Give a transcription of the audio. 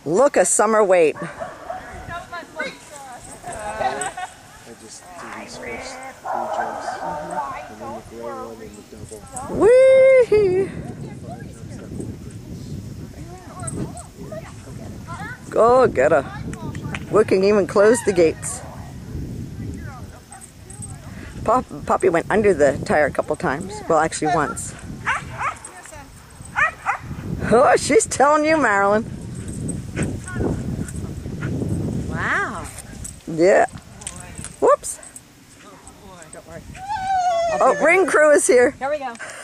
Look, a summer wait. I just do these first 3 jumps, and then the gray one and the double. Whee! 5 jumps. Go get her. We can even close the gates. Poppy went under the tire a couple times. Well, actually once. Oh, she's telling you, Marilyn. Wow. Yeah. Whoops. Don't worry. Oh, ring crew is here. Here we go.